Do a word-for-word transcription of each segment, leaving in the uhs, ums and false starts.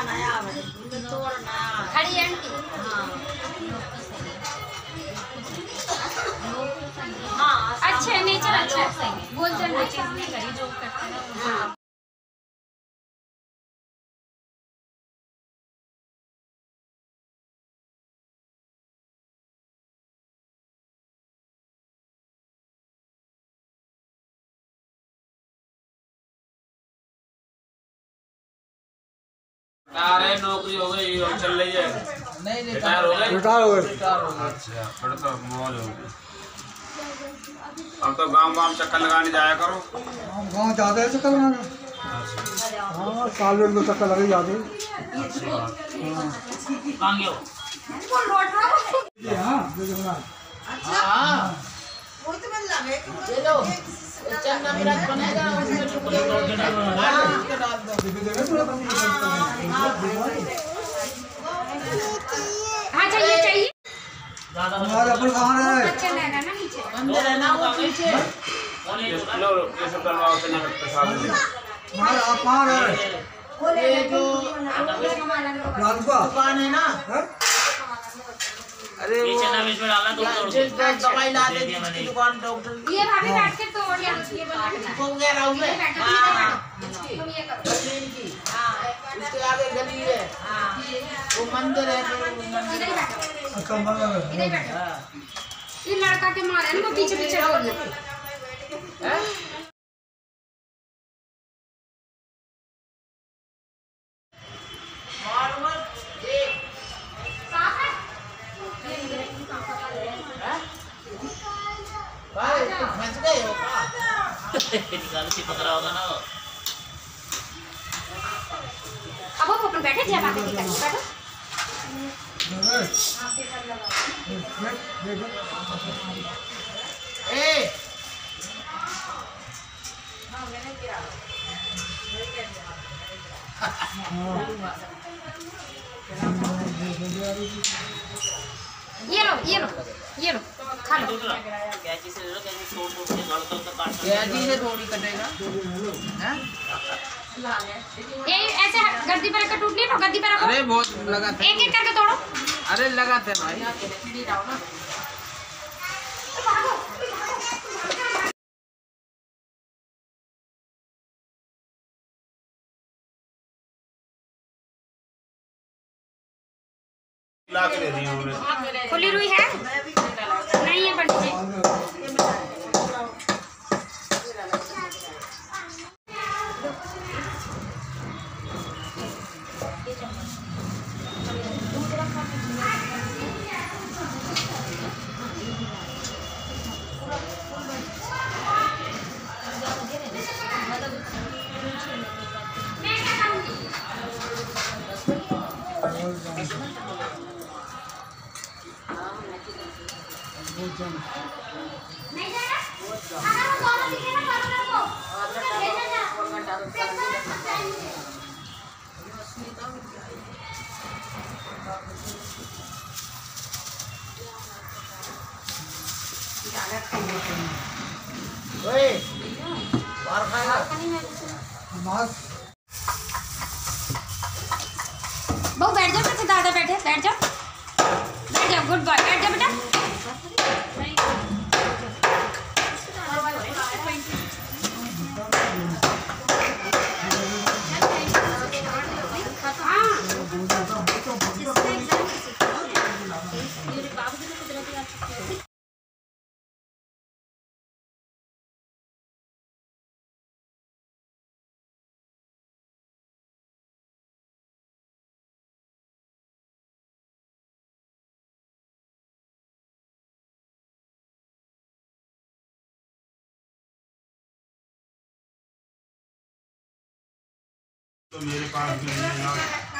खड़ी आंटी हाँ अच्छा नेचर अच्छा है बोल चल वो चीज नहीं करी जो करते हैं अरे नौकरी हो गई और चल रही है नहीं रिटायर हो गए रिटायर हो गए अच्छा फिर तो मौज हो गई। अब तो गांव गांव चक्कर लगाने जाया करो। गाँव जाते हैं चक्कर लगाने। हाँ साल में दो चक्कर लगे जाते हाँ वही तो मैं लगे कि लो चन्ना मेरा बनेगा उसमें टुकड़े टुकड़े डाल हाँ चाहिए चाहिए हमारा अपन कहाँ है अच्छा लेना ना नीचे अंदर है ना वो पीछे लो ये सब डलवाओ से नहीं प्रसाद दे। हमारा आप कहाँ है ये जो राजपा दुकान है ना अरे वो दवाई ला दे जिसकी दुकान डॉक्टर ये भाभी बैठ के तोड़ या ये बना के को गया रहूं मैं हां तुम ये करो मशीन की हां उसके आगे गली है हां वो मंदिर है जो मंदिर है अच्छा मन लगा इधर बैठो ये लड़का के मारे इनको पीछे पीछे दौड़ना हैं मार मत ये साफ है भाई फंस गए हो का निकाल के पकड़ा होगा ना अब वो अपन बैठे जब आके बैठो बैठो ए ये लो ये लो ये लो खा लो कैची से ले लो कैची तोड़ तोड़ के गड़ तक काट कैची से थोड़ी कटेगा हैं ये ऐसे गद्दी पर रखकर टूट नहीं तो गद्दी पर रखो अरे बहुत लगा था एक एक करके तोड़ो अरे लगा था भाई ला के दे दिया उन्होंने। खुली रुई है नहीं है बड़ी नहीं जाना अगर वो दोनों दिखे ना करो को ले जाना ओए बाहर खाएगा बहु बैठ जाओ पीछे दादा बैठे बैठ जाओ बैठ जाओ गुड बॉय बैठ जाओ बेटा तो मेरे पास भी नहीं है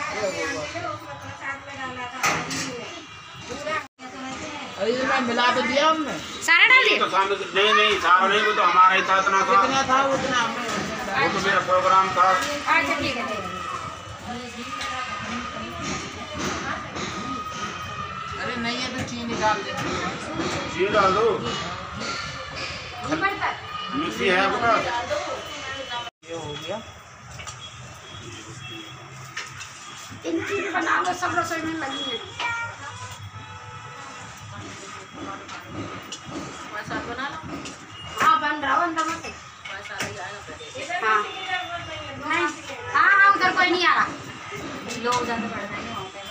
अरे ये मैं मिला तो दिया हमने सारा डाल तो दिया सामने से- नहीं नहीं सारा नहीं वो तो हमारा ही था इतना था कितना था उतना हमने वो तो मेरा प्रोग्राम था। अच्छा ठीक है अरे नहीं है तो चीनी डाल दे चीनी डाल दो ऊपर तक मिक्सी है आपका ये हो गया इनकी भी बना लो, सब रसोई में लगी है। बना लो। हाँ बन रहा हो अंदर में से। हाँ नहीं, हाँ हाँ उधर कोई नहीं आ रहा, लोग ज़्यादा बढ़ रहे हैं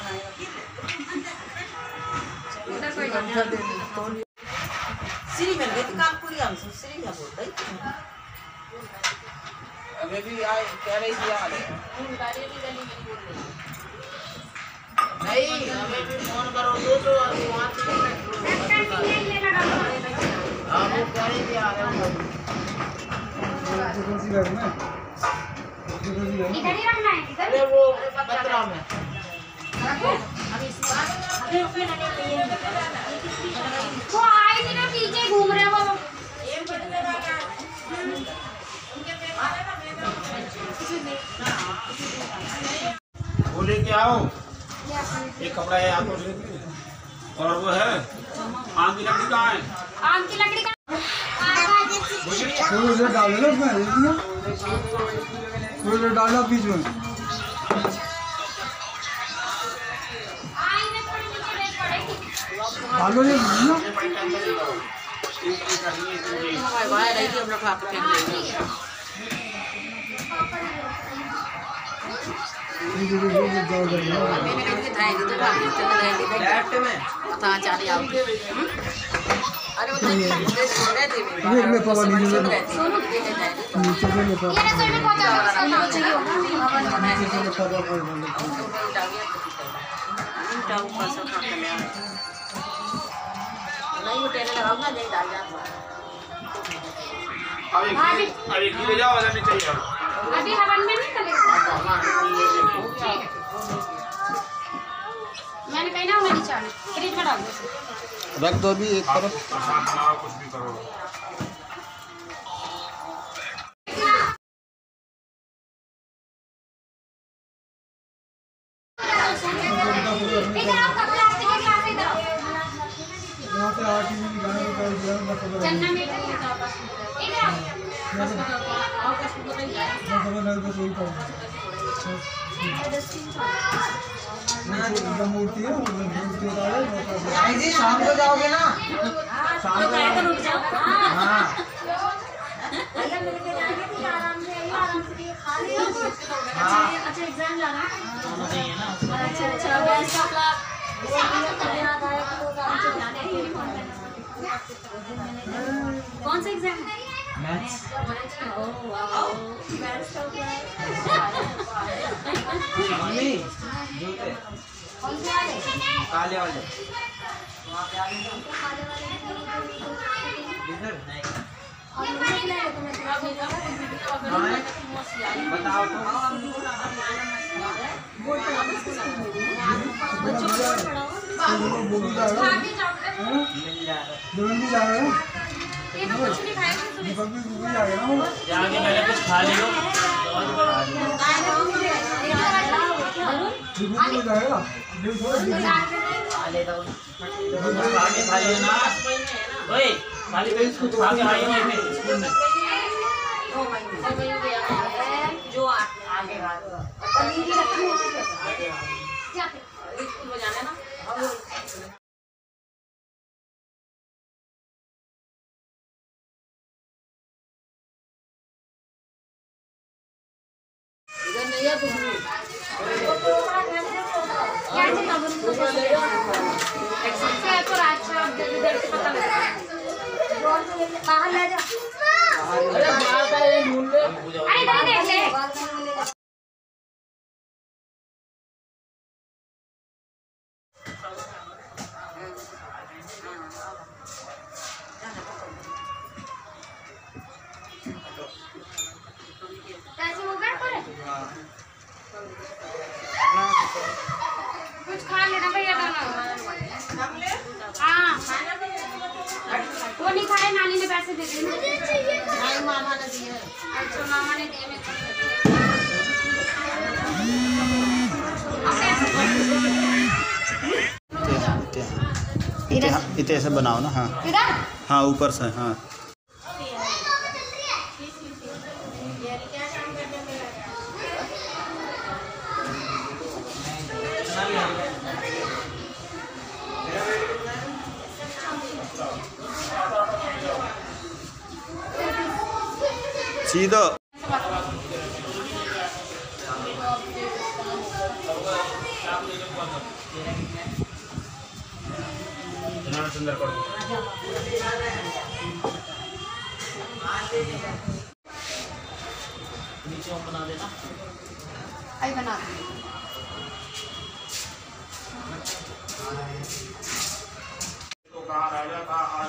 उधर कोई नहीं। श्री मिल गई तो काम पूरी हमसे श्री क्या बोलता है अभी भी आए कह रही थी आ रहे नहीं अभी भी फोन करो तो तो वहाँ से हाँ वो कह रही थी आ रहे हो इधर ही रखना है, इधर अरे वो पत्रा में वो आए थे ना पीछे घूम रहे वो। वो लेके आओ, एक कपड़ा है आपको लेके, और वो है आम की लकड़ी कहाँ है? आम की लकड़ी का थोड़ी देर डाल लो उसमें, थोड़ी देर डालना बीच में। डालो ये ना बाहर रही थी हम लोग खा के फेंक देंगे मैंने कहीं कि थाई तो खा के चले जाएंगे डायरेक्ट में पता चाली आओ अरे वो नहीं दे छोड़े थे ये ले पावा नीचे ले सोनू के ले जाए नीचे ले ले पावा ये रसोई में पहुंचा दो, चाहिए होगा नीचे ले पावा कोई बोले टाउ का सब खा के ले आए नहीं वो टेने लगाऊंगा नहीं डाल जाऊंगा अब एक अब एक ले जाओ, वाला नहीं चाहिए अभी हवन में नहीं चलेगा। ठीक है, मैंने कही ना उन्हें नीचे फ्रिज में डाल दो, रख दो भी एक तरफ। प्रसाद बनाओ, कुछ भी करो। इधर आओ, प्लास्टिक के ग्लास इधर आओ। यहाँ पे आके भी गाने का गाना मत करो। चन्ना मीठा नहीं था बस, इधर आओ। मैं समझ नहीं बस वही करूँगा। ना मूर्ति है, मूर्ति है। जी शाम को जाओगे ना? शाम को जाओगे? रुक जाओ। हाँ। भैया मिलके जाएंगे तो आराम से आइए, आराम से खा लियो। अच्छा अच्छा एग्जाम जाना है। अच्छा अच्छा वैसा क्लास याद आया कि वो आराम से जाने के लिए फोन करना। कौन सा एग्जाम है? मैथ्स। ओह वाओ, मैथ्स का मम्मी जूते कौन से वाले? काले वाले इधर नहीं। और मुझे ले लो तुम्हें बताओ तो बच्चों को पढ़ाओ। बोल जाएगा। आगे जाओगे? मिल जाएगा दोनों भी जाएगा। ये तो कुछ नहीं खाएगा सुबह। दीपक भी भी जाएगा ना वो। जाके पहले कुछ खा लियो दीपक भी जाएगा। देख थोड़ा दीपक। खा ले दो आगे खा लियो ना ओए खाली तो इसको खा के आइए वहीं पे स्कूल में जो आगे पनीर रखी है स्कूल में जाना है ना इधर नहीं है कुछ भी क्या चिंता करूं तो तो अच्छा इधर से पता लगा बाहर ले जा। अरे बात है ये ढूंढ ले अरे इधर देख ले। कैसे हो गया पर कुछ खा लेना भैया दोनों। हाँ वो नहीं खाए, नानी ने पैसे दे दिए। नहीं मामा ने दिए अच्छा मामा ने दिए। इते इते ऐसे बनाओ ना। हाँ इधर हाँ ऊपर से। हाँ सीधा सुंदर करो। नीचे हम बना देना। आई बना तो कहा राजा का आज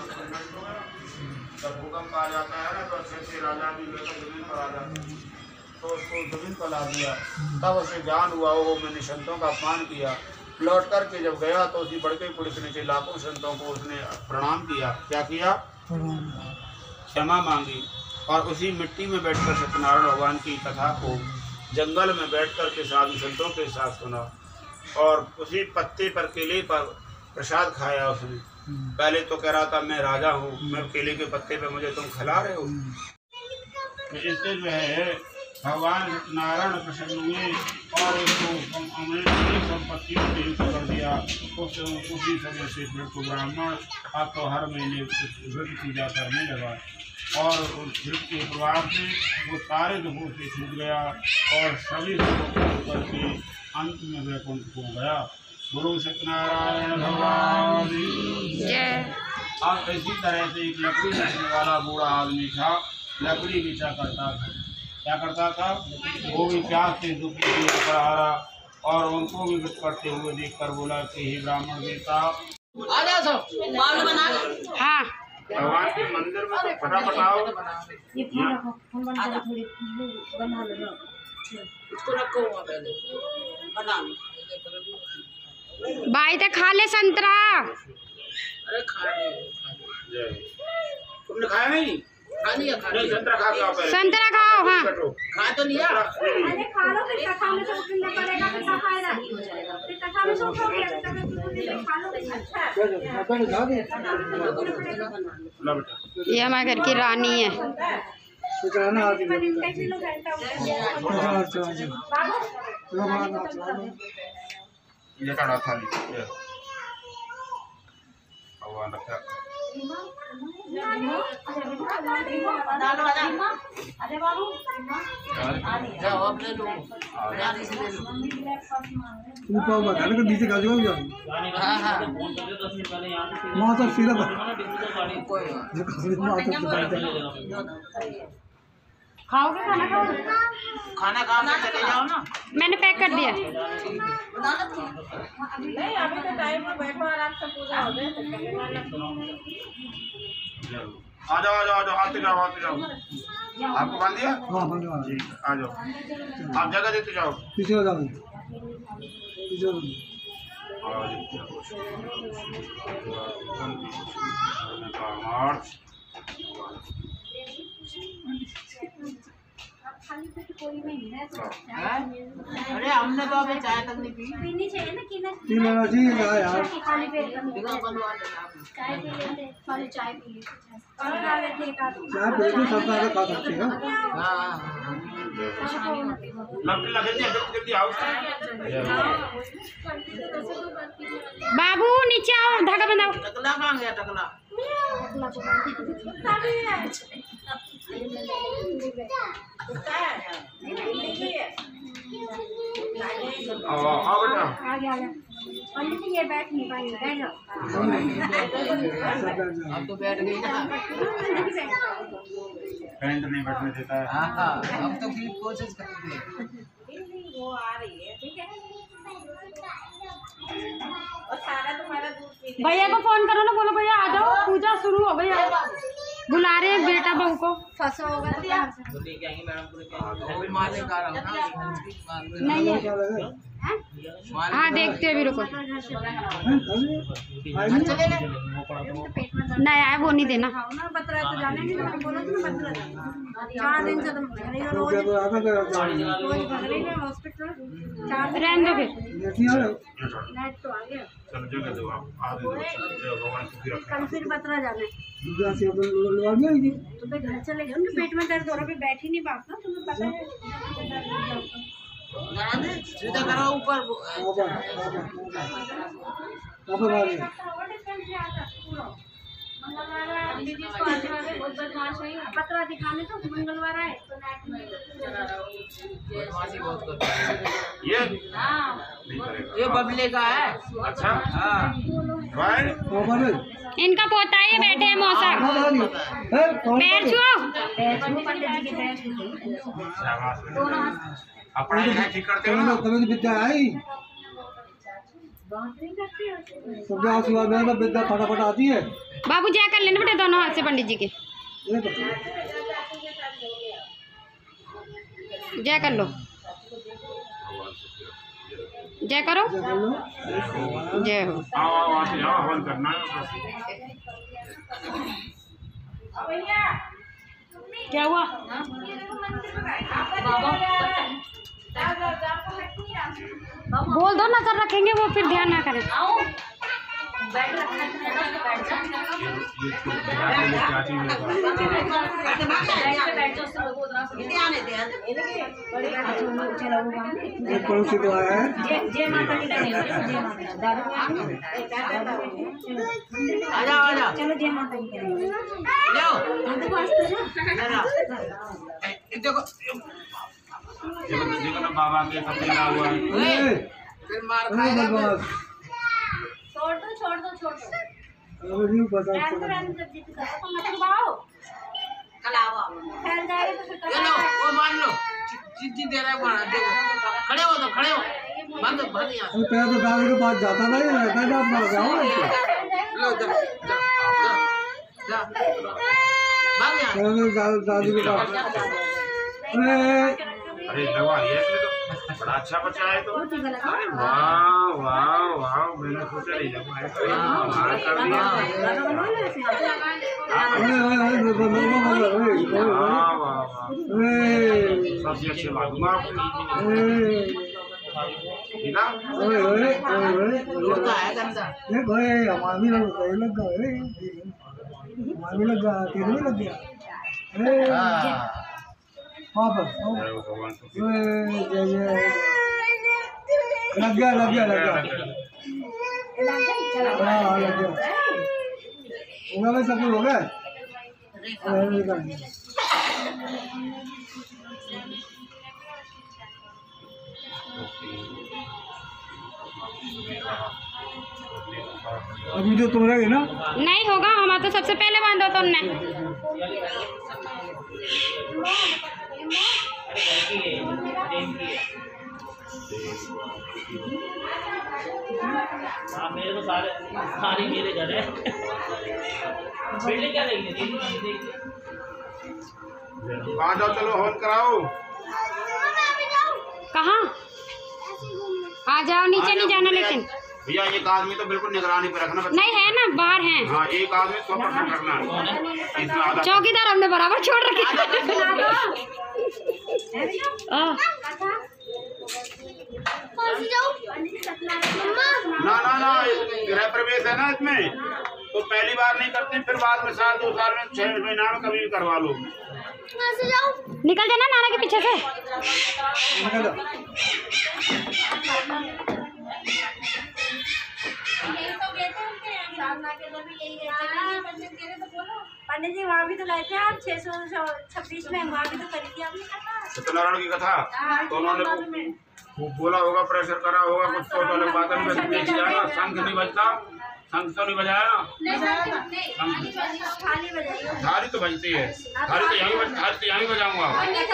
जब भूकंप आ जाता है ना तो अच्छे अच्छे राजा भी लेकर जमीन पर आ जाते हैं, तो उसको जमीन पर ला दिया। तब उसे ज्ञान हुआ वो मैंने संतों का अपमान किया। लौट करके जब गया तो उसी बड़के पुलिस ने के लाखों संतों को उसने प्रणाम किया। क्या किया? क्षमा मांगी। और उसी मिट्टी में बैठकर सत्यनारायण भगवान की कथा को जंगल में बैठकर के साधु संतों के साथ सुना। और उसी पत्ते पर केले पर प्रसाद खाया उसने। पहले तो कह रहा था मैं राजा हूँ, मैं केले के पत्ते पे मुझे तुम खिला रहे हो। इससे जो है भगवान नारायण प्रसन्न हुए और उसको अमृत की संपत्तियों से युक्त कर दिया। उस उसी समय से फिर तो ब्राह्मण अब तो हर महीने व्रत पूजा करने लगा और उस व्रत के प्रभाव से वो सारे दुखों से छूट गया और सभी दुखों को करके अंत में वैकुंठ हो गया। गुरु सत्यनारायण भगवान जय। अब इसी तरह से एक लकड़ी बेचने वाला बूढ़ा आदमी था, लकड़ी बेचा करता था। क्या करता था? वो भी प्यास से दुखी पर आ रहा और उनको भी व्रत करते हुए देखकर बोला कि हे ब्राह्मण देवता, हाँ भगवान के मंदिर में तो फटाफट आओ। इसको रखो वहाँ पहले बना लो। भाई तो खा ले संतरा। अरे खा ले। तुमने खाया नहीं? खा लिया खा नहीं, लिया। संतरा खा के आओ पहले। संतरा खाओ। हाँ खा तो लिया। अरे खा लो फिर कथा में तो पीना पड़ेगा, फिर क्या फायदा? फिर कथा में सब हो गया, फिर कथा में खा लो। अच्छा लो बेटा। ये हमारे घर की रानी है। ये काढ़ा थाली ये भगवान रखा। अरे बाबू जाओ अब ले लो। रानी से ले लो। नीचे का जो हाँ हाँ वहाँ तो सीधा कोई खाओगे? खाना खाओ? खाना खा के चले जाओ ना। मैंने पैक कर दिया। नहीं अभी तो टाइम में बैठो आराम से पूजा हो जाए। आ जाओ आ जाओ आ जाओ आते जाओ आते जाओ। आपको बांध दिया? हाँ बंद वाला जी आ जाओ। आप जगह देते जाओ। पीछे हो जाओ पीछे हो मार्च अरे हमने तो अभी चाय तक नहीं पी। पीनी चाहिए ना कि ना? पी लेना चाहिए यार। खाली पेट का बिना बनवा देना। चाय पी लेते, खाली चाय पी लेते। और खा लेते एक आध। चाय पेट में सब तरह खा सकते हैं। हाँ लपटी लगे थी जल्दी जल्दी आओ। बाबू नीचे आओ, धागा बंधाओ। टकला कहाँ गया टकला? आओ आओ बेटा। आ गया आ गया। पंडित जी ये बैठ नहीं पाएंगे, बैठ जाओ। अब तो बैठ गई ना। पैंट नहीं बैठने देता है। हाँ हाँ हम तो फिर कोशिश करते हैं। वो आ रही है, ठीक है। और सारा तुम्हारा दूध पी ले। भैया को फोन करो ना, बोलो भैया आ जाओ, पूजा शुरू हो गई है। बुला रहे हैं बेटा बहू को। फंसा होगा तो बाहर से। तो लेके आएंगे मैडम को लेके अभी मार लेकर आ रहा हूँ ना। नहीं है। हाँ देखते हैं, अभी रुको। नहीं आया वो नहीं देना। बतरा तो जाने नहीं, बोलो तो बतरा चार दिन से तुम रोज हॉस्पिटल रहने दो फिर। नेट तो आ गया। चल जगह दो आप आ दो भगवान सुखी रखे। कल फिर बतरा जाना है। तुम्हें तुम्हें घर चले जाओ ना, पेट में दर्द हो रहा है, बैठ ही नहीं पाता ना, तुम्हें पता है। सीधा करो ऊपर। पूरा पंडित जी इसको आज आगे बहुत बदमाश है। पत्र दिखाने तो मंगलवार आए तो नाइट में बदमाशी बहुत करता है ये हाँ ये बबले का है। अच्छा हाँ भाई इनका पोता है, ये बैठे हैं मौसा। पैर छुओ। पंडित जी के पैर छूते दोनों आप पढ़ाई लिखाई ठीक करते हो ना? तभी तो विद्या आई, बात नहीं करती हो सब जहाँ सुबह में तो विद्या फटाफट आती है। बाबू जय कर लेने बेटे दोनों हाथ से पंडित जी के। ये तो जय कर लो, जय करो, क्या कर लो? जय हो। आओ आओ आओ जाओ हवन करना है बस। क्या हुआ बाबा बोल दो, नजर रखेंगे वो, फिर ध्यान ना करें। आओ बैठ रखना बैठ जाओ बैठ जाओ सब लोग उधर से ध्यान है ध्यान बड़े चला वो काम एक पड़ोसी तो आया है। जय जय माता दी का नहीं जय माता दारू आ जाओ आ जाओ चलो जय माता दी करेंगे लो हम तो वास्ते ना देखो देखो देखो ना बाबा के सब लगा हुआ है। ए, फिर मार अरे खाएगा बदमाश। छोड़ दो छोड़ दो छोड़ दो अरे नहीं पता रैन चला। रैन जब जीत करो तो मत दबाओ कलावा फैल जाएगा तो फिर ये लो वो मान लो जिद्दी दे रहा है वहाँ देखो खड़े हो तो खड़े हो बंद बंद यहाँ अरे तेरा तो दादी के पास जाता नहीं रहता है, आप मर जाओ। लो जा जा जा जा भाग यहाँ तेरा तो दा- दादी के पास। अरे अरे लगवा लिया इसने तो, बड़ा अच्छा बच्चा है तो। अरे वाह वाह वाह, मैंने सोचा नहीं लगवाया कमाल कर दिया। अरे अरे अरे अरे अरे वाह वाह वाह, अरे सबसे अच्छे मालूम आपको अरे ठीक है। अरे अरे अरे होता है गंदा ये भाई हमारा भी लग गया लग गया हमारा भी लग गया तेरे भी लग गया। अरे वहाँ पर जय हो भगवान को। जय जय लग गया लग गया लग गया हाँ लग गया हो गया भाई, सब कुछ हो गया। अरे, निकल गया। अभी तो तुम रहे ना। नहीं होगा, हमारा तो सबसे पहले बांधा तुमने। हाँ मेरे तो सारे सारे मेरे घर है बिल्डिंग क्या देंगे आ जाओ चलो हवन कराओ। कहाँ? आ जाओ, नीचे नहीं जाना लेकिन। भैया एक आदमी तो बिल्कुल निगरानी पे रखना बच्चा। नहीं है ना, बाहर हैं। हाँ एक आदमी सौ परसेंट रखना है, इसमें आधा चौकीदार हमने बराबर छोड़ रखे। आ, ना ना ना गृह प्रवेश है ना इसमें, तो पहली बार नहीं करते, फिर बाद में साल दो साल में छह महीना में कभी भी करवा लो। निकल जाना नाना के पीछे से। निकल जाओ। पंडित जी वहाँ भी तो गए थे आप छह सौ छब्बीस में, वहाँ भी तो करी थी आपने कथा। सत्यनारायण की कथा तो उन्होंने वो बोला होगा, प्रेशर करा होगा कुछ, तो अलग बात है। देखी जाए ना, शंख नहीं बजता, शंख तो नहीं बजाया ना, खाली बजाइए थाली तो बजती है, थाली तो यहीं बज थाली तो यहीं बजाऊंगा,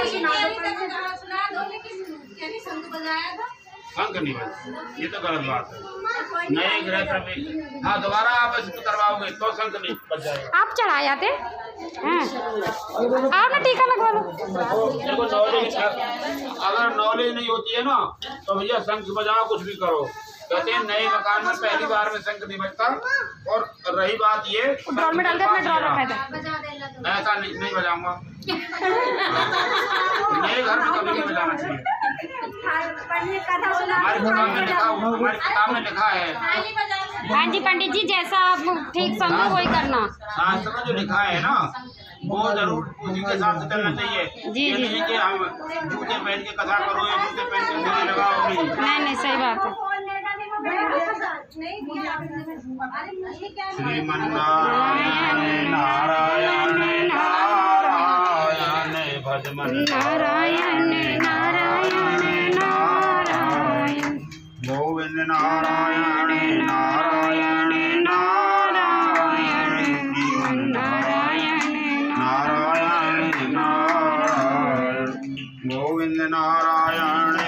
शंख नहीं बजता, ये तो गलत बात है। नए गृह प्रवेश हाँ दोबारा आप इसमें करवाओगे तो शंख नहीं बज जाएगा। आप चढ़ा जाते हैं। आप ना टीका लगवा लो। देखो नॉलेज अगर नॉलेज नहीं होती है ना तो भैया शंख बजाओ, कुछ भी करो। कहते हैं नए मकान में पहली बार में शंख नहीं बजता। और रही बात ये ड्रॉर में डाल के अपने ड्रॉर रखा था। ऐसा नहीं, नहीं बजाऊंगा, नए घर में कभी नहीं बजाना चाहिए। हमारी किताब में लिखा हमारी किताब में लिखा है, हाँ जी पंडित जी, जैसा आप ठीक समझो वही करना। शास्त्र में जो लिखा है ना वो जरूर उसी के साथ से चलना चाहिए। जी, ये जी। नहीं कि हम जूते पहन के कथा करो या जूते पहन के मेले लगाओ, नहीं। नहीं नहीं, सही बात है। श्रीमन्नारायण नारायण नारायण भजमन नारायण नारायण नारायण गोविंद नारायण नारायण नारायण नारायण नारायण नारायण गोविंद नारायण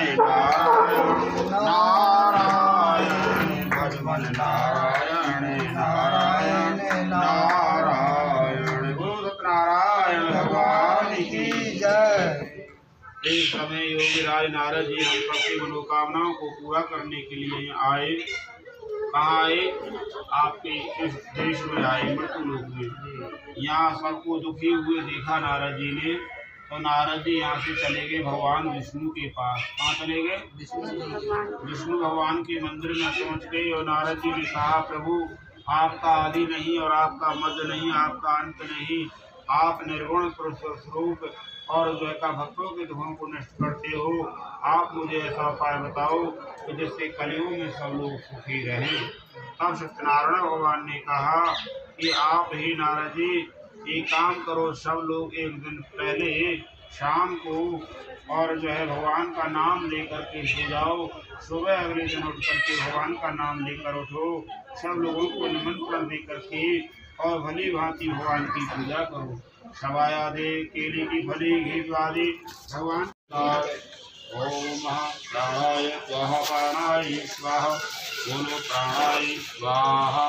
नारायण भजमन नारायण नारायण नारायण गुरु सत्यनारायण भगवान की जय। एक समय योगी राज नारद जी हम सबकी मनोकामनाओं को पूरा करने के लिए आए। कहाँ आए? आपके इस देश में आए, मृत्यु लोक में। यहाँ सबको दुखी हुए देखा नारद जी ने, तो नारद जी यहाँ से चले गए भगवान विष्णु के पास। कहाँ चले गए? विष्णु भगवान के मंदिर में पहुँच गए और नारद जी ने कहा, प्रभु आपका आदि नहीं और आपका मध्य नहीं, आपका अंत नहीं, आप निर्गुण स्वरूप और जो का भक्तों के दुखों को नष्ट करते हो। आप मुझे ऐसा उपाय बताओ कि जिससे कलयुग में सब लोग सुखी रहें। तब सत्यनारायण भगवान ने कहा कि आप ही नारद जी एक काम करो, सब लोग एक दिन पहले शाम को और जो है भगवान का नाम लेकर के सो जाओ, सुबह अगले दिन उठ करके भगवान का नाम लेकर उठो, सब लोगों को निमंत्रण दे करके और भली भांति भगवान की पूजा करो। सवाया दे केले की फली घी आदि भगवान। ओम प्राणाय स्वाहा प्राणाय स्वाहा बोलो प्राणाय स्वाहा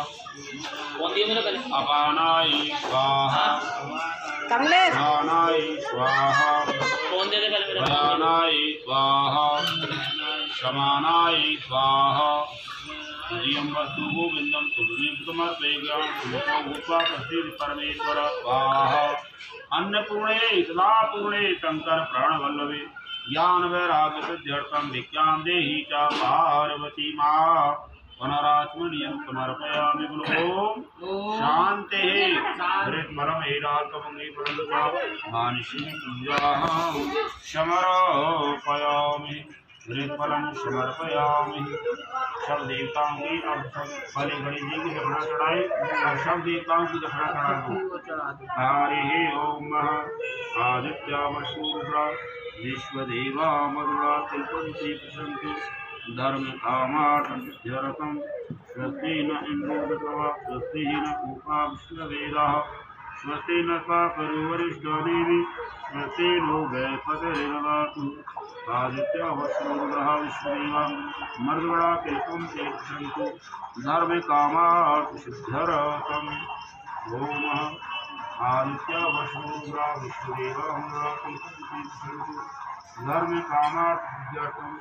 अपानाय स्वाहा प्राणाय स्वाहा भयानाय स्वाहा समानाय स्वाहा जियम वस्तु गोविंदम तुमर्पयेगा भूत्वा प्रसीद परमेश्वर स्वाहा अन्नपूर्णे सदापूर्णे शंकर प्राण वल्लभे ज्ञान वैराग्य सिद्ध्यर्थम विज्ञान देहि च पार्वती मां पुनरात्मनियं समर्पयामि। ओम शांति हृदमरम हेरातमंगे परंतु मानसी पूजाहं समर्पयामि हृदफलं समर्पयामि। सब देवताओं की अब सब बड़े बड़े जी की दक्षिणा चढ़ाए और सब देवताओं की दक्षिणा चढ़ा दो। हरि ओम आदित्य वसूरुद्र विश्वदेवा मरुड़ा तिलपति प्रसन्ति धर्म कामार्थम स्वस्ति न इंद्रो स्वस्ति न पूपा विश्ववेदाः स्वस्ति न साकरो वरिष्ठो देवी स्वस्ति नो गणपतिर्ददातु। आदित्य वसूरुद्र विश्वदेवा मरुड़ा तिलपति प्रसन्ति धर्म कामार्थम। ओम आदित्य वसूरुद्र विश्वदेवा मरुड़ा तिलपति प्रसन्ति धर्म कामार्थम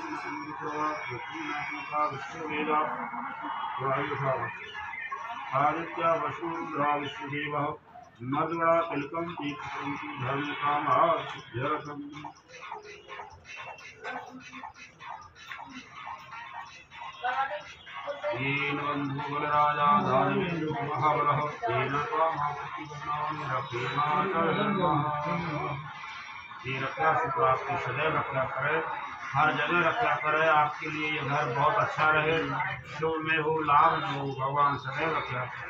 विश्ववेदा आदित्य वसूरुद्र विश्वदेव मधुरा तिलकम धर्म कामार्थम। येन बंधु बलराजा धार्मेन्द्र महाबलः येन ये रक्षा से आपकी सदैव रक्षा करे, हर जगह रक्षा करे। आपके लिए ये घर बहुत अच्छा रहे, शुभ में हो लाभ में हो, भगवान सदैव रक्षा करे।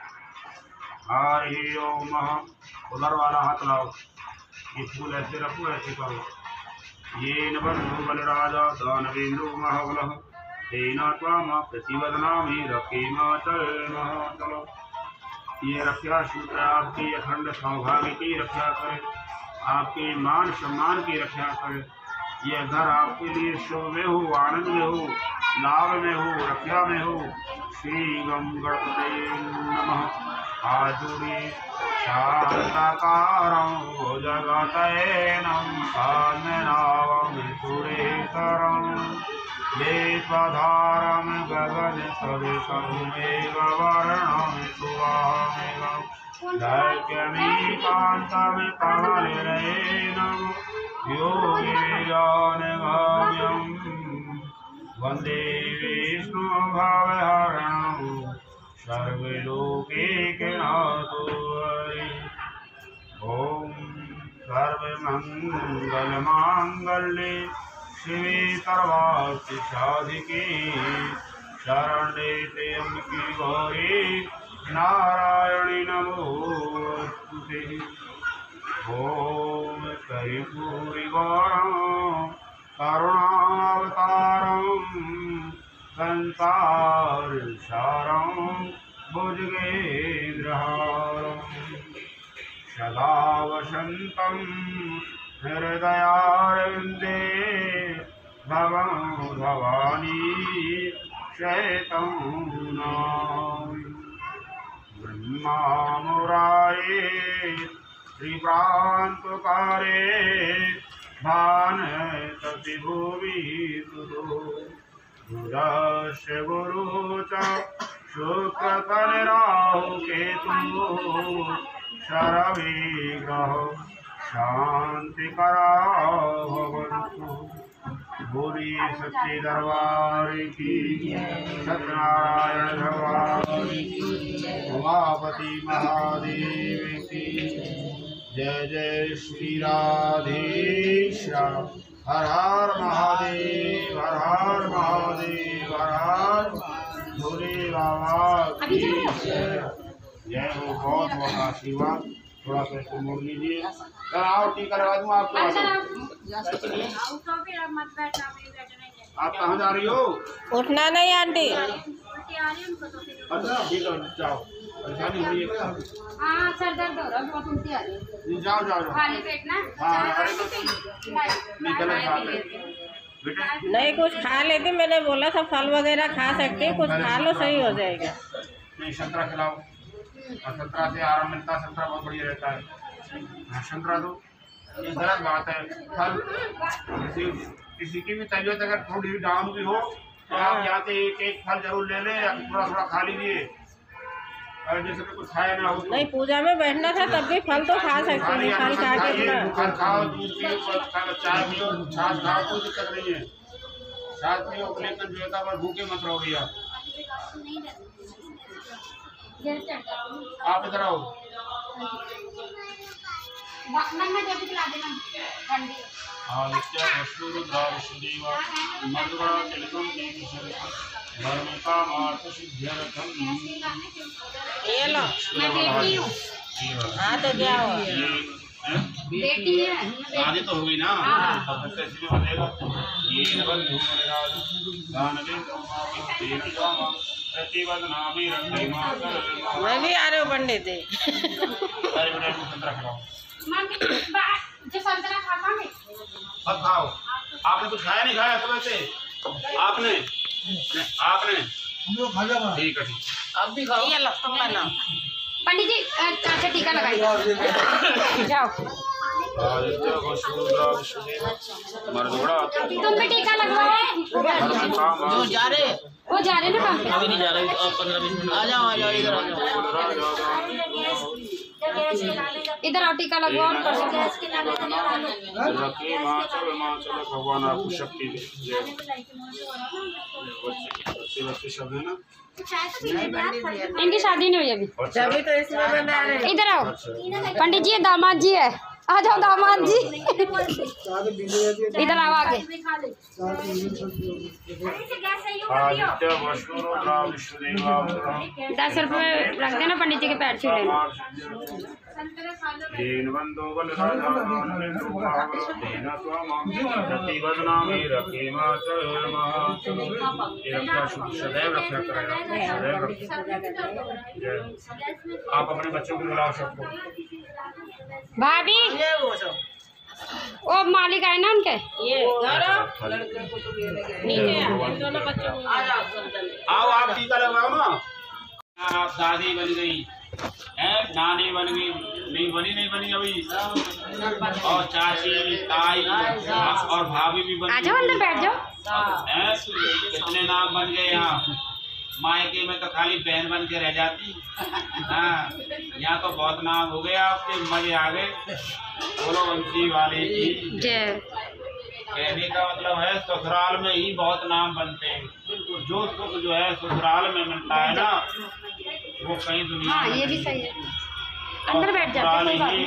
हरि ओम। उधर वाला हाथ लाओ, ये फूल ऐसे रखो, ऐसे करो। ये न बंधु बलराजा दानवेन्द्रो महाबलः तेन त्वाम प्रतिवदनामि रक्षेमा चलो। ये रक्षा सूत्र आपकी अखंड सौभाग्य की रक्षा करे, आपके मान सम्मान की रक्षा करे। यह घर आपके लिए शुभ में हो, आनंद में हो, लाभ में हो, रक्षा में हो। श्री गम गणपते नमः। आजुरी शांताकारं भुजगशयनं काननावं सुरेशरं वेपधारं गगनसदृशं मेघवर्णं शुभामेघं दैत्यमीकान्तं कमलनयनं योगिराजगम्यं वन्दे विष्णुभवहरणं सर्वलोकैकनाथो हरि। ॐ सर्वमङ्गलमाङ्गल्ये शिवे सर्वार्थसाधिके शरणे त्र्यंबके गौरी नारायणी नमोस्तुते। ओम कर्पूरी गौरं करुणावतारं संसारसारं भुजगेन्द्रहारं सदा वसन्तं हृदयारविन्दे भवं भवानी शयतं नमामि। ब्रह्मा मुरारे श्रीप्रान्तकारे भानतति भुवि सुतो बुधस्य गुरु च शुक्रकनिराहु केतु शरविग्रह शान्तिकराः भवन्तु। बोली सच्चे दरबार की, सत्यनारायण भगवान की, उमापति महादेव की जय। जय श्री राधेश्याम। हर हर महादेव, हर हर महादेव, हर हर भोले बाबा की जय। जय हो। बहुत बहुत आशीर्वाद। थोड़ा सा इसको मोड़ लीजिए। सर आओ टीका लगा दूँ आपको। आप कहाँ जा रही हो? उठना नहीं आंटी। अच्छा ठीक है जाओ। परेशानी हो रही है क्या? हाँ सर दर्द हो रहा है, बहुत उल्टी आ रही है। जाओ जाओ जाओ। खाली पेट ना। हाँ अरे तो नहीं गलत बात है बेटा। नहीं कुछ खा लेती, मैंने बोला था फल वगैरह खा सकती, कुछ खा लो सही हो जाएगा। नहीं संतरा खिलाओ, संतरा से आराम मिलता है। संतरा बहुत बढ़िया रहता है। हाँ संतरा दो। ये गलत बात है। फल किसी किसी की भी तबीयत अगर थोड़ी भी डाउन भी हो तो आप यहाँ से एक एक फल जरूर ले लें या थोड़ा थोड़ा खा लीजिए। और जैसे कि कुछ खाया ना हो तो नहीं पूजा में बैठना था तब भी फल तो खा सकते हैं। फल खा के अपना फल खाओ, दूध पियो, चाय पियो, छाछ खाओ, कोई दिक्कत नहीं है। छाछ पियो लेकिन जो है बस भूखे मत रहो भैया। आप इधर आओ। आदित्य वसु रुद्राविष्णुदेवा मधुरा तिलकम देवी धर्म कामार्थ सिद्ध्यर्थम। ये लो। मैं बेटी हूँ। हाँ तो क्या हुआ? बेटी है। शादी तो होगी ना। अब कैसे में बनेगा ये बंधु मरिराज दानवे देवी कामा प्रतिवदनामि रंगे माता। मैं भी आ रहे हो पंडित जी। अरे बेटा को संतरा खिलाओ। मम्मी जो संतरा खाता है अब खाओ। आपने कुछ खाया नहीं? खाया सुबह से आपने? आपने ठीक है ठीक। अब भी खाओ। ये लो तुम बनाओ। पंडित जी अच्छा टीका लगाइए। जाओ तुम भी टीका लगवाओ। जो जा रहे वो जा रहे ना काम पे। अभी नहीं जा रहे, और पंद्रह बीस मिनट। आ जाओ आ जाओ इधर आ जाओ। इधर आओ टीका लगवाओ। भगवान आपको शक्ति दे। बच्चे बच्चे सब है ना। इनकी शादी नहीं हुई अभी। तभी तो इसमें बना रहे। इधर आओ पंडित जी, ये दामाद जी है। आ जाओ दामाद जी। इधर आओ आगे। दस रुपए रख देना, पंडित जी के पैर छू लेना। सदैव रक्षा करेगा, सदैव रक्षा। आप अपने बच्चों को बुलाओ सबको। भाभी वो मालिक आए ना उनके। ये दोनों बच्चों को आ जाओ। आओ आप टीका लगवाओ ना। आप दादी बन गई है, नानी बन गई, नहीं बनी नहीं बनी अभी, और चाची ताई और भाभी भी बन आ जाओ अंदर बैठ जाओ। हैं, कितने नाम बन गए यहाँ। मायके में तो खाली बहन बन के रह जाती। हाँ यहाँ तो बहुत नाम हो गया, आपके मजे आ गए। बोलो वंशी वाले की जय। कहने का मतलब है ससुराल में ही बहुत नाम बनते हैं। जो सुख जो है ससुराल में मिलता है ना, वो कहीं दुनिया हाँ में ये भी नहीं। सही है। अंदर बैठ जाते ससुराल कोई बात ही नहीं।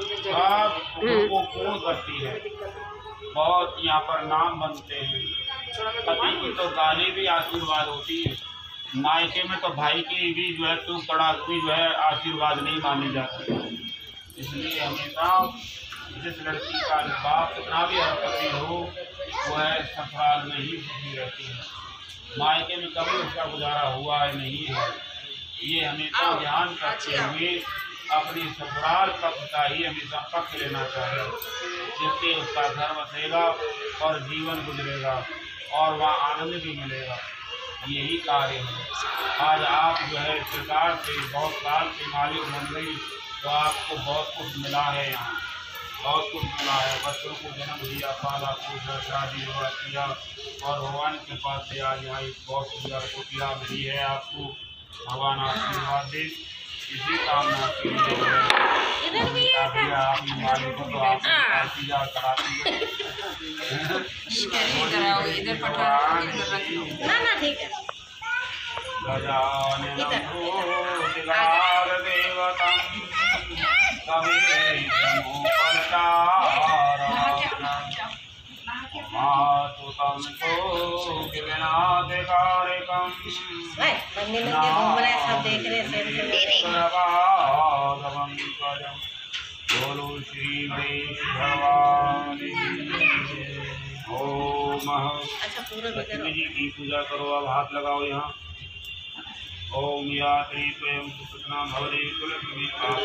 सब सुख को पूर्ण करती है। बहुत यहाँ पर नाम बनते हैं। पति की तो गाली भी आशीर्वाद होती है, मायके में तो भाई की भी जो है तू कड़ा भी जो है आशीर्वाद नहीं मानी जाती। इसलिए हमेशा जिस लड़की का बाप कितना भी हरकती हो वह ससुराल में ही सुखी रहती है, मायके में कभी उसका गुजारा हुआ है नहीं है। ये हमेशा ध्यान करते हुए अपनी ससुराल पक्ष का ही हमेशा पक्ष लेना चाहिए, जिससे उसका घर बसेगा और जीवन गुजरेगा और वहाँ आनंद भी मिलेगा। यही कार्य है। आज आप जो है सरकार से बहुत साल के मालिक बन गई तो आपको बहुत कुछ मिला है, यहाँ बहुत कुछ मिला है। बच्चों को जन्म दिया, पाला पोसा, शादी विवाह किया और भगवान के पास से आज यहाँ एक बहुत सुंदर कुटिया मिली है आपको। भगवान आशीर्वाद दे। इसी कामना के लिए इधर भी है आपने मालिक को तो आप पूजा कराती है। इधर पटा ना ना ठीक है। गजानन भूतिकार देवतं कवितं मातुतं विनादिकारकं बंदे लोग घूम रहे हैं, सब देख रहे हैं। बोलो श्री गणेश भगवान ओम। अच्छा पूरा लक्ष्मी जी की पूजा करो। अब हाथ लगाओ यहाँ। ओम या श्री स्वयं सुकृतना भवरे तुलसी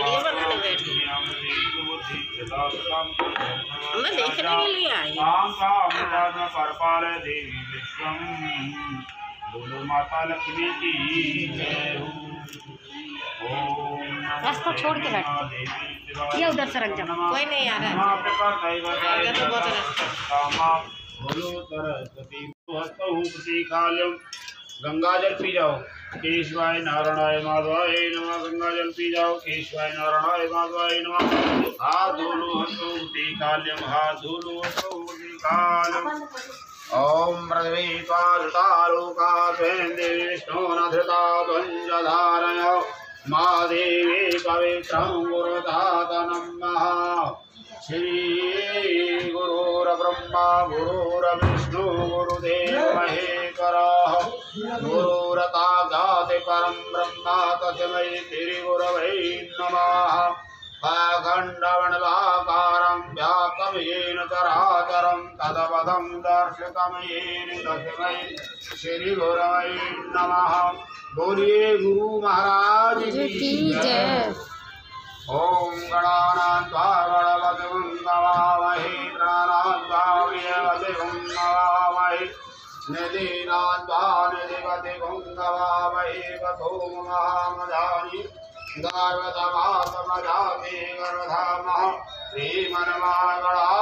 परपाल देवी विश्वम। बोलो माता लक्ष्मी की जय हो। रास्ता छोड़ के बैठ, ये उधर से रख जाओ, कोई नहीं आ रहा है। बोलो सरस्वती प्रतीकाल्यम। गंगा जल पी जाओ। केशवाय नारायणाय माधवाय नमः। गंगा जल पी जाओ। केशवाय नारायणाय माधवाय नमः। हाथ धो लो, हंसो प्रतीकाल्यम। हाथ धो लो, हंसो प्रतीकाल्यम। ओम पृथ्वी त्वालोका स्वयं देवी विष्णु न धृता ध्वंजधारय मा देवी पवित्रं गुरुधात नमः। श्री गुरुर्ब्रह्मा गुरुर्विष्णु गुरुदेव महेश्वरः। गुरुरतागाति परं ब्रह्म तस्मै श्री गुरवे नमः। अखण्डमण्डलाकारं व्याप्तं येन चराचरं तत्पदं दर्शितं येन तस्मै श्री गुरवे नमः। बोलिए गुरु महाराज की जय। ओम गणानां त्वा गणपतिं नमामहे। प्राणानां त्वा प्रियपतिं नमामहे। निधीनां त्वा निधिपतिं नमामहे। वधो महामदानि गर्भधमासमजाते गर्भधामः। श्रीमन्महागणाधिपतये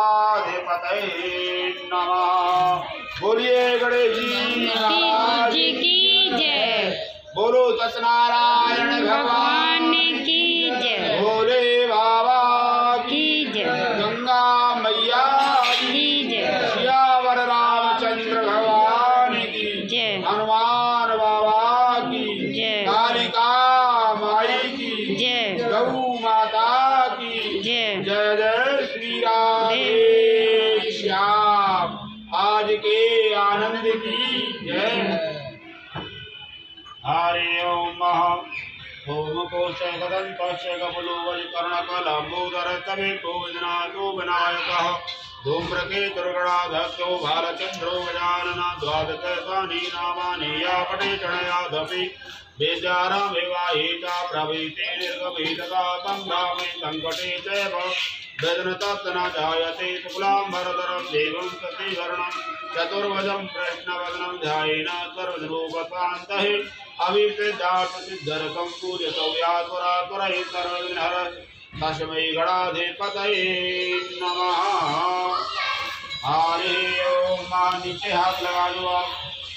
नमः। बोलिए गणेश जी महाराज की जय। बोलो सत्यनारायण भगवान की जय। भोले बाबा की जय। गंगा मैया की जय। सियावर रामचंद्र भगवान की जय। हनुमान बाबा की जय। कालिका माई की जय। गौ माता की जय। जय जय श्री राधे श्याम। आज के आनंद की जय। हरि ओम। ओम कोश गदंतश कपलो वज्रकर्णकलंबोदर तमेतो विघ्नातो विनायकः। धूम्रकेतुर्गणाधक्षो भालचन्द्रो गजानन। द्वादशानि नामानि या पठे चणयादपि वेदानां विवाहे च प्रभृते निर्गभीतका तं रामे संकटे चैव वेदनतत् न जायते। शुक्लाम्बरधरं देवं शशिवर्णं चतुर्भुजं कृष्णवदनं ध्यायेन सर्वरूपशान्तये। अभिप्रेदार्थसिद्धरकं पूजतो व्यात्वरा त्वरहि सर्वविघ्नहर। तस्मै गणाधिपतये नमः। हरि ओम। नीचे हाथ लगा दो आप।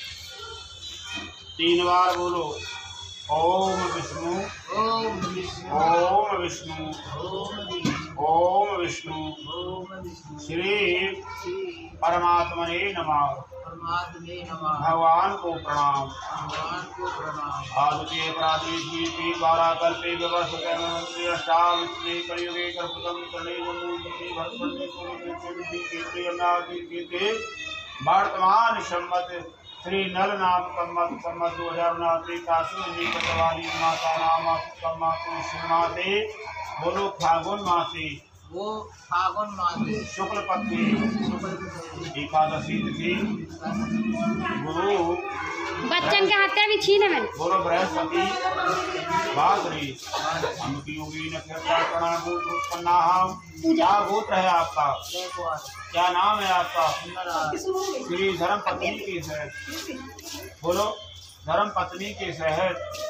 तीन बार बोलो ओम विष्णु ओम विष्णु ओम विष्णु ओम विष्णु श्री परमात्मने नमः। भगवान को प्रणाम। आदित्य प्रातिष्ठी द्वारा कल्पे व्यवस्थित अष्टाविष्णे कलियुगे कर्पूरं कलेवरं भक्तवंदे वर्तमान सम्मत श्री नल नाम सम्मत सम्मत दो हजार उनासी काशी पटवारी माता नाम माते बोलो फागुन मासी वो फागुन मासी शुक्ल पक्षी एकादशी तिथि गुरु बच्चन के हत्या भी छीने में बोलो बृहस्पति भाद्री हम की योगी नक्षत्र प्रणाम गोत्र उत्पन्ना क्या गोत्र है आपका, क्या नाम है आपका? श्री धर्म पत्नी के शहर बोलो धर्म पत्नी के शहर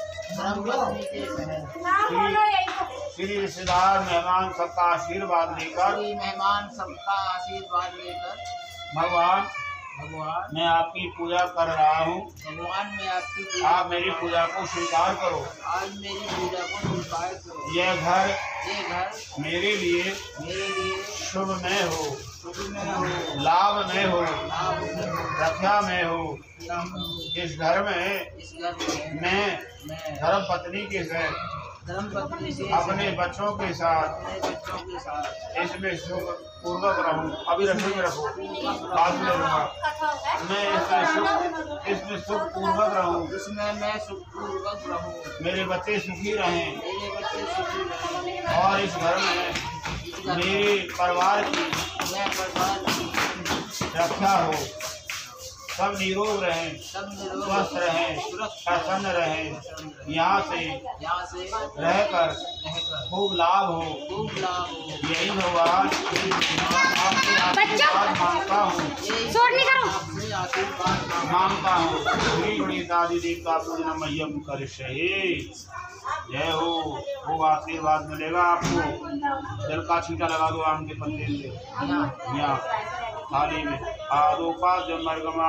श्री रिश्तेदार मेहमान सबका आशीर्वाद लेकर मेहमान सबका आशीर्वाद लेकर भगवान भगवान मैं आपकी पूजा कर रहा हूँ। भगवान मैं आपकी पूजा आप मेरी पूजा को स्वीकार करो। आज मेरी पूजा को स्वीकार करो। यह घर ये घर मेरे लिए मेरे लिए शुभ में हो, शुभ में हो, लाभ में हो, लाभ में हो, रक्षा में हो। इस घर में इस घर में मैं मैं धर्म पत्नी के साथ धर्मपत्नी से अपने बच्चों के साथ अपने बच्चों के साथ इसमें सुख पूर्वक रहूं। अभी रखी में रखो, बाद में रहूंगा। मैं इसमें सुख इसमें सुख पूर्वक रहूं। इसमें मैं सुखपूर्वक रहूं। मेरे बच्चे सुखी रहें मेरे बच्चे सुखी रहें और इस घर में मेरे परिवार की मैं परिवार की रक्षा हो। सब निरोग रहें, सब निरोग स्वस्थ रहें, प्रसन्न रहें। यहाँ से यहाँ से रहकर रहकर खूब लाभ हो। खूब लाभ हो। यही भगवान आपसे आशीर्वाद मांगता हूँ शोर नहीं करो। आपसे आशीर्वाद मांगता मांगता हूँ। श्री गणेश आदि देव का पूजन मह्यम कर जय हो। वो आशीर्वाद मिलेगा आपको। जल का छींटा लगा दो आम के पत्ते से यहाँ थाली में आरोपा जो मरगमा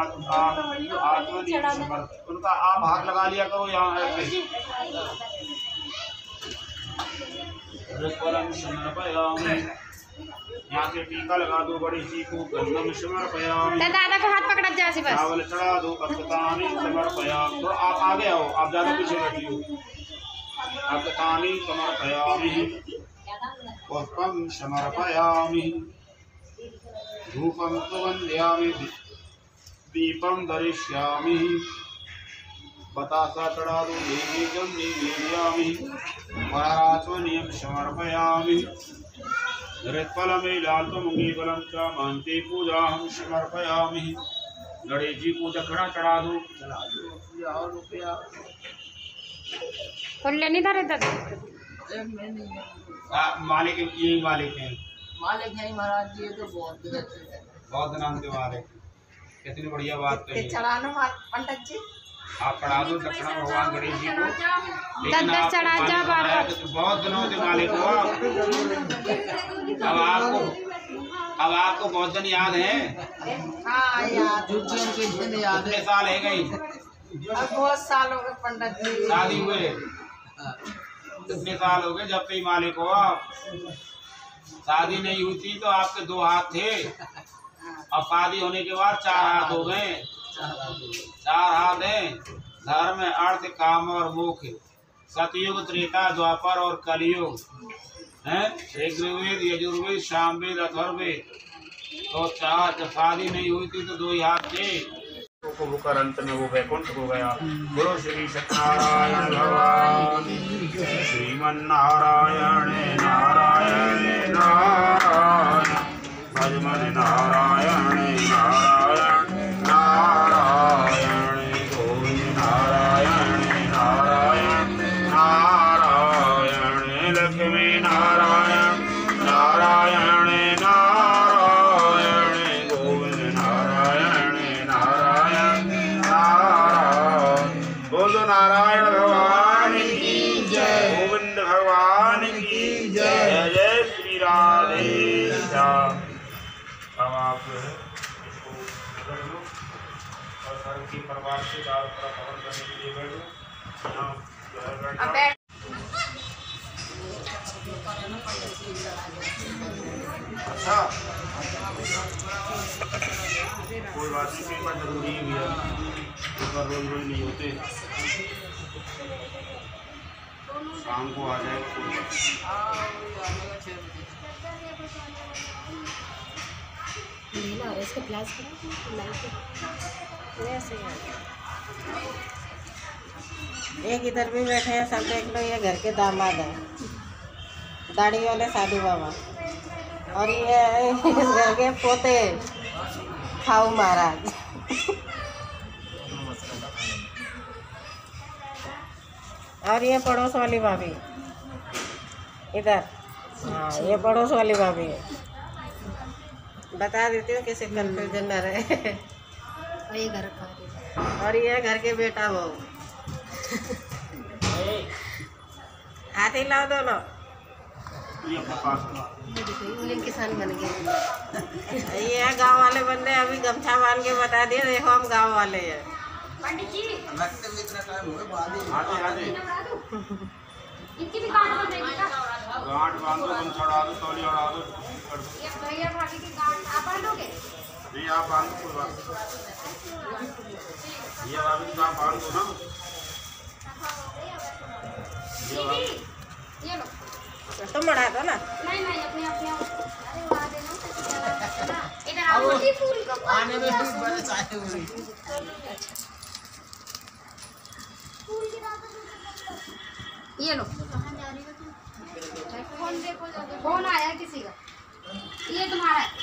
उनका आप हाथ लगा लिया करो यहाँ ऐसे। यहाँ से टीका लगा दो बड़ी सी को गंधम समर्पयामि। तो दादा को हाथ पकड़ा जा बस। चावल चढ़ा दो अक्षतानि समर्पयामि। तो आप आगे आओ, आप ज्यादा पीछे बैठियो। अक्षतानि समर्पयामि पुष्पं समर्पयामि धूपं तु वन्द्यामि दीपं दरिष्यामि। बतासा चढ़ा दो नैवेद्यं निवेदयामि पराचमनीयं समर्पयामि। हृत्फलमेलाल्पमुखीफलं च महन्ति पूजाहं समर्पयामि। गणेश जी को दक्षिणा चढ़ा दो। चला दो रुपया और रुपया खुले नहीं धरे दादा। एक में नहीं है। आ, मालिक यही मालिक हैं। मालिक है महाराज जी। ये तो बहुत दिन से बहुत नाम के मालिक। कितनी बढ़िया बात कही। चढ़ाना पंडित जी आप चढ़ा दो दक्षिणा भगवान गणेश जी को। लेकिन दस आप चढ़ा जा बार बार। बहुत दिनों से मालिक हो आप। अब आपको अब आपको बहुत दिन याद है। हाँ याद जुटियन के दिन याद कितने है। साल है गई अब बहुत साल हो गए पंडित जी। शादी हुए? कितने साल हो गए जब से ही मालिक हो आप? शादी नहीं हुई थी तो आपके दो हाथ थे। अब शादी होने के बाद चार हाथ हो गए। चार हाथ हैं। धर्म अर्थ काम और मोक्ष। सतयुग त्रेता द्वापर और कलयुग है। ऋग्वेद यजुर्वेद सामवेद अथर्ववेद। तो चार जब शादी नहीं हुई थी तो दो ही हाथ थे। को होकर अंत में वो वैकुंठ हो गया। बोलो श्री सत्यनारायण भगवान श्रीमन्नारायण नारायण नारायण भजमन नारायण नारायण नारायण गोविंद नारायण नारायण नारायण लक्ष्मी नारायण नारायण नारायण गोविंद नारायण नारायण नारायण। बोलो नारायण भगवान की जय, गोविंद भगवान की जय। जय श्री राधे श्याम। अब आप जो है इसको कर लो और घर की परिवार से चारों तरफ हवन करने के लिए बैठो। यहाँ जो है बैठो। अच्छा कोई बात नहीं, पेपर जरूरी है भैया। पेपर रोज रोज नहीं होते। शाम को आ जाए कोई बात नहीं। नीला और इसका फ्लैश करो लाइट ऐसे ही। एक इधर भी बैठे हैं, सब देख लो, ये घर के दामाद हैं, दाढ़ी वाले साधु बाबा, और ये इस घर के पोते खाऊ महाराज। और ये पड़ोस वाली भाभी इधर, हाँ ये पड़ोस वाली भाभी है। बता देती हूँ किसी कंफ्यूजन न रहे। और ये घर का और ये घर के बेटा बहू, हाथी लाओ दोनों। इंग्लिश किसान बन गए। ये गांव वाले बंदे अभी गमछा बांध के बता दिए, देखो हम गांव वाले हैं। पंडित जी आगे आगे इनकी भी गांठ बन रही है। गांठ बांध दो, गमछा उड़ा दो, तौली उड़ा दो, कर दो। ये भैया भाभी की गांठ आप बांधोगे? नहीं आप बांध दो, कोई बात नहीं। ये भाभी का बांध दो ना। ये भाभी ये लो। तुम बढ़ा दो ना। नहीं नहीं अपने अपने अरे उड़ा देना इधर आओ। ये फूल को आने में भी बड़े चाहे हुए फूल की रात ये लो। फोन देखो, फोन आया किसी का, ये तुम्हारा है।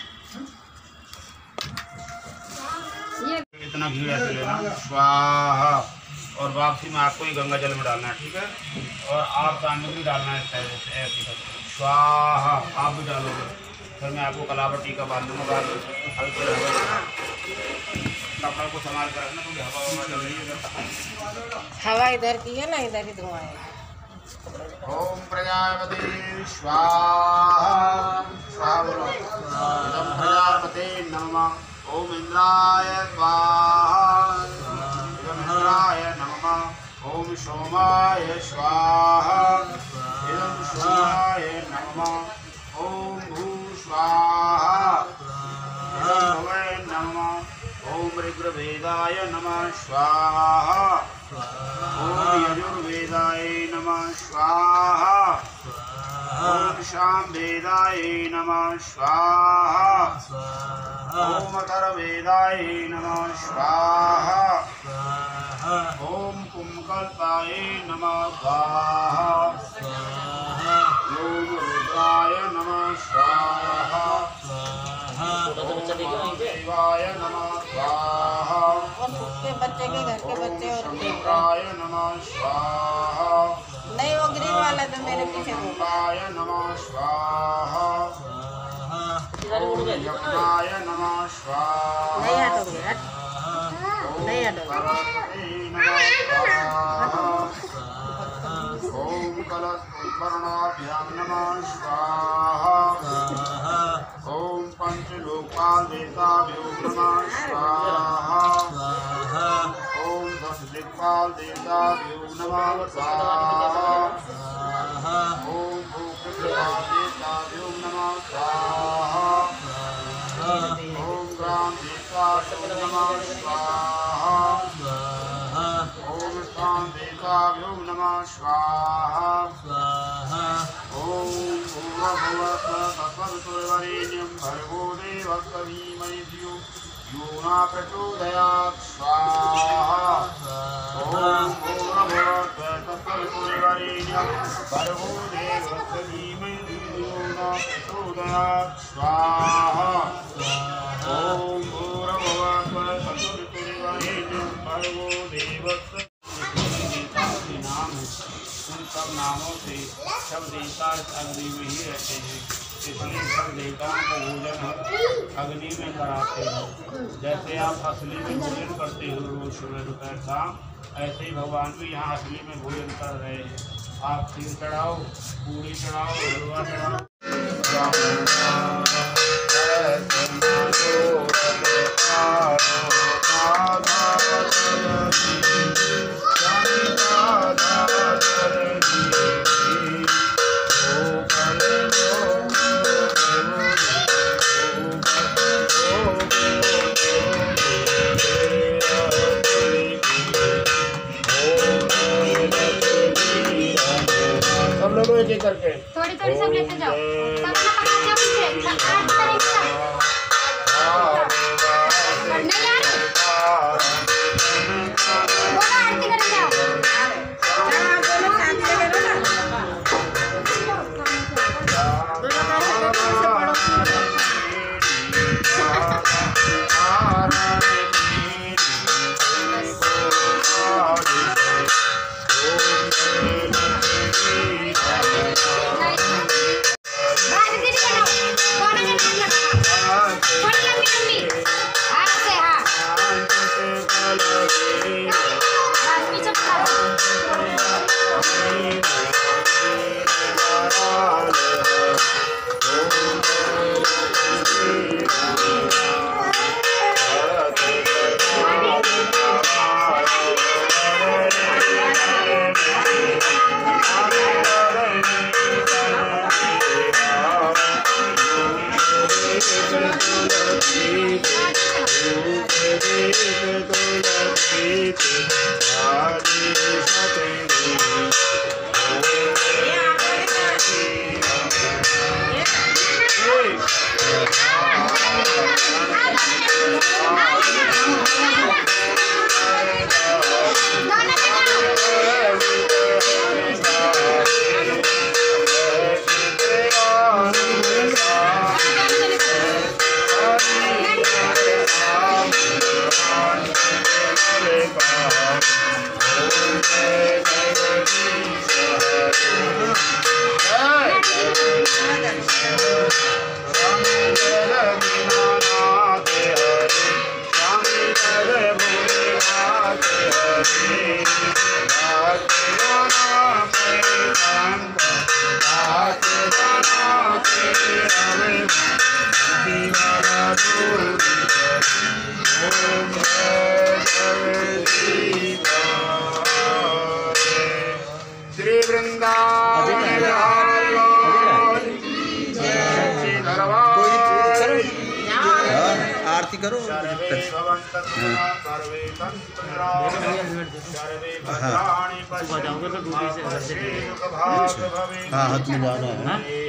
ये इतना घी ऐसे लेना, स्वाहा, और वापसी में आपको ये गंगा जल में डालना है, ठीक है। और आप सामग्री डालना है ऐसे ऐसे करके, स्वाहा आप भी डालोगे। फिर मैं आपको कलावा टीका बांध दूँगा, बाद में हल्के कपड़ा को संभाल कर रखना, क्योंकि हवा में चल रही है। हवा इधर की है ना, इधर ही धुआं है। ओम प्रजापते स्वाहा, स्वाहा बोलो। ओम प्रजापते नमः। ओम इंद्राय स्वाहा, ओम इंद्राय नमः। ओम सोमाय स्वाहा, ओम सोमाय नमः। ओम भू स्वाहा, ओम भवे नमः। ओम ऋग्वेदाय नमः स्वाहा। ओम यजुर्वेदाय नमः स्वाहा। ओम सामवेदाय नमः स्वाहा। ओम अथर्ववेदाय नमः स्वाहा। ओम कुंभकल्पाय नमः स्वाहा। ओम रुद्राय नमः स्वाहा। ओम देवाय नमः स्वाहा। और उसके बच्चे के घर के बच्चे और शंकराय नमः स्वाहा। नहीं, वो ग्रीन वाला तो मेरे पीछे घूमा। ओमाय नमः स्वाहा। ओम यज्ञाय नमः स्वाहा। नहीं हटोगे, हट। नहीं हटोगे। सरस्वती नमः स्वाहा। ओम कलशपर्णाभ्यां नमः स्वाहा। ओम पंचलोकाल देवताभ्यो नमः स्वाहा। ओम दस दिक्पाल देवताभ्यो नमः स्वाहा। ओम भूकृपाल देवताभ्यो नमः स्वाहा। ओम ग्राम देवताभ्यो नमः स्वाहा। ओम स्थान देवताभ्यो नमः स्वाहा। ओम भूर्भुवः तत्सवितुर्वरेण्यं भर्गो देवस्य धीमहि धियो यो न प्रचोदयात् स्वाहा। ओम भूर्भुवः तत्सवितुर्वरेण्यं भर्गो देवस्य धीमहि धियो न प्रचोदयात् स्वाहा। ओम भूर्भुवः तत्सवितुर्वरेण्यं भर्गो देवस्य नाम है, उन सब नामों से सब देवता अग्नि में ही रहते हैं, इसलिए सब देवताओं को भोजन हम अग्नि में कराते हैं। जैसे आप असली में भोजन करते हो रोज सुबह दोपहर शाम, ऐसे ही भगवान भी यहाँ असली में भोजन कर रहे हैं। आप खीर चढ़ाओ, पूरी चढ़ाओ, हलवा चढ़ाओ। सब लोग एक एक करके थोड़ी थोड़ी सब लेते जाओ, सब अपना पकड़ के पीछे, सब तरह से। श्री वृंदावन आरती करो। हाँ हाथ में जाना है।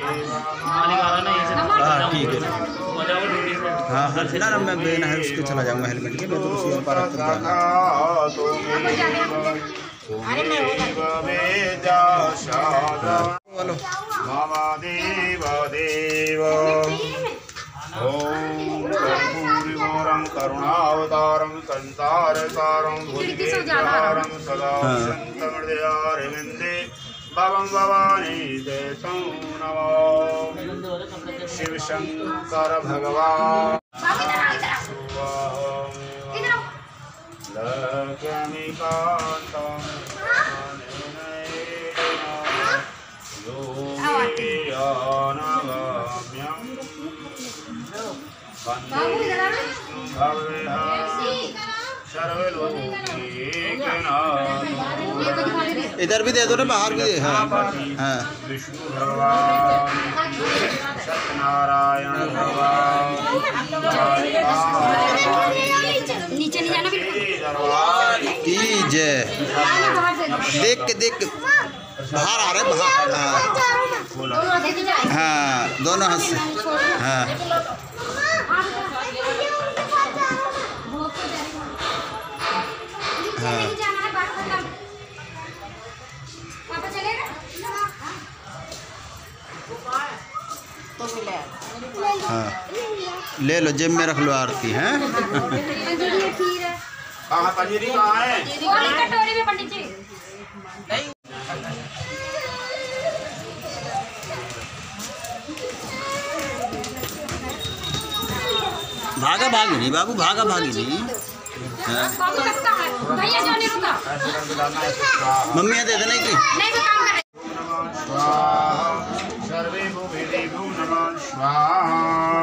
हाँ ठीक है। हाँ हाँ ना ना मैं बेना है उसके चला जाऊँगा हेलमेट के, मैं तो उसी पर रख जाना। बोलो मामा देव देव ओम कर्पूरिगौरं करुणावतारं संसारसारं भुजगेन्द्रहारं सदा शान्तमृदयारविन्दे भवं भवानी देशं नमो शिव शंकर भगवान लक्ष्मीकान्तं योगियानगम्यं वन्दे सर्वलोकैकनाथं। इधर भी दे दो ना, बाहर भी दे। हाँ हाँ विष्णु भगवान सत्यनारायण भगवान नीचे नहीं जाना बिल्कुल। की जय। देख के देख के बाहर आ रहे बाहर। हाँ हाँ दोनों हाथ से। हाँ हाँ हाँ ले लो, जेब में रख लो आरती। हैं कहाँ पंजीरी कहाँ है? कटोरी में पंडित जी। भागा भागी नहीं बाबू, भागा भागी नहीं। हाँ भैया जो नहीं रुका। मम्मी दे देना की नहीं वो काम कर रहे। सर्वे भूमिदेवो नमः स्वाहा।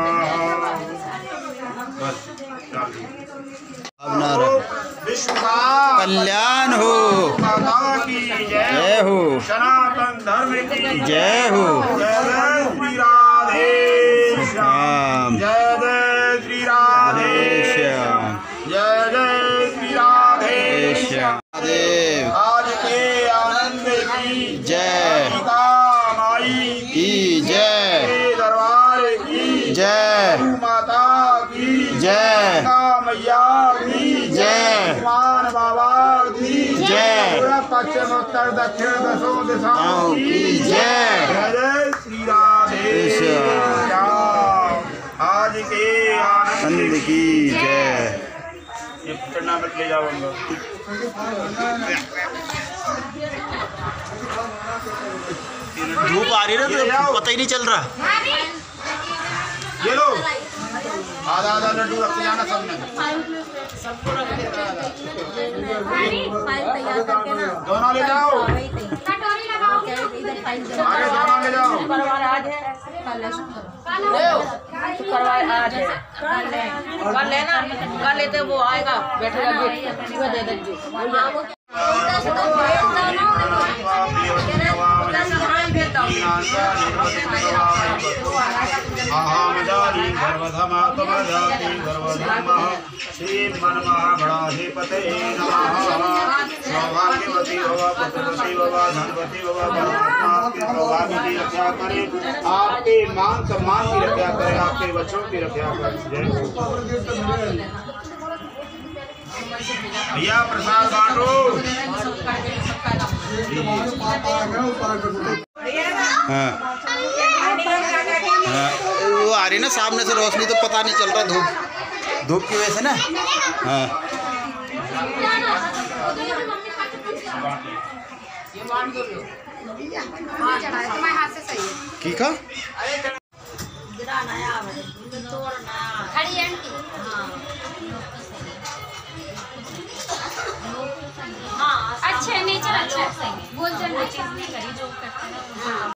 विश्व का कल्याण हो, माता की जय हो, सनातन धर्म की जय हो। जय जय श्री राधे श्याम, जय जय श्री राधे श्याम, जय जय श्री राधे श्याम। आज के आनंद की जय, माई की जय, दरबार की जय, माता की की जय। पूरा पश्चिम उत्तर दक्षिण दसों दिशाओं की जय। जय जय श्री राधे श्याम। आज के आनंद की जय। ये टूर्नामेंट ले जाऊंगा। धूप आ रही है ना तो पता ही नहीं चल रहा। ये लो आधा आधा लड्डू रख के जाना सबने। सबको रख देना। फाइल तैयार करके ना दोनों ले जाओ। कटोरी लगाओ इधर फाइल आगे दोनों ले जाओ। शुक्रवार आज है, कल है शुक्रवार। शुक्रवार आज है, कल लेना, कल लेते वो आएगा बैठेगा गिफ्ट वो दे देंगे। सौभाग्यवती भव पुत्रवती भव धनवती भव आपके सौभाग्य की रक्षा करे, आपके मान सम्मान की रक्षा करे, आपके बच्चों की रक्षा करे। भैया प्रसाद बांटो। हाँ हाँ वो आ रही ना सामने से रोशनी तो पता नहीं चल रहा धूप धूप की वजह से ना। हाँ की का खड़ी आंटी हाँ अच्छा नेचर अच्छा है। बोल चल चीज नहीं करी जो